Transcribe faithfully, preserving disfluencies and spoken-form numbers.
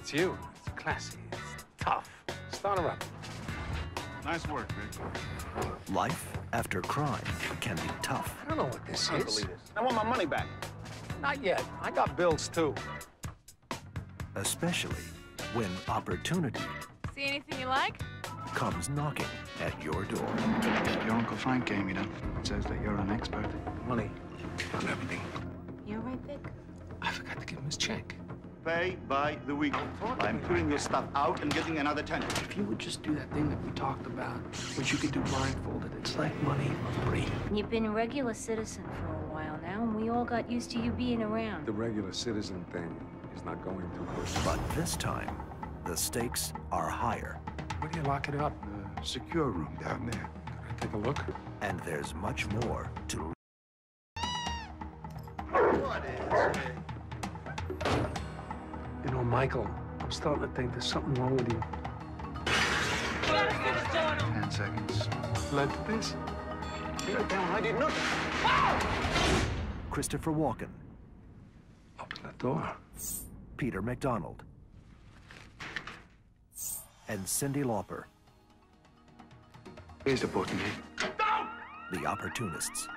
It's you. It's classy. It's tough. Start her up. Nice work, Vic. Life after crime can be tough. I don't know what this I is. don't believe this. I want my money back. Not yet. I got bills, too. Especially when opportunity See anything you like? comes knocking at your door. Your Uncle Frank gave me that. Says that you're an expert. Money on everything. You all right, Vic? I forgot to give him his check. Pay by the week. I'm putting your stuff out and getting another tenant. If you would just do that thing that we talked about, which you could do blindfolded, it's like money for free. You've been a regular citizen for a while now, and we all got used to you being around. The regular citizen thing is not going to work. But this time, the stakes are higher. Where do you lock it up? The secure room down there. Can I take a look? And there's much more to What is it? You know, Michael, I'm starting to think there's something wrong with you. Ten seconds. Led to this? You're down. I did nothing. Christopher Walken, Open that door. Peter McDonald, and Cyndi Lauper. Here's the button, Vic. The Opportunists.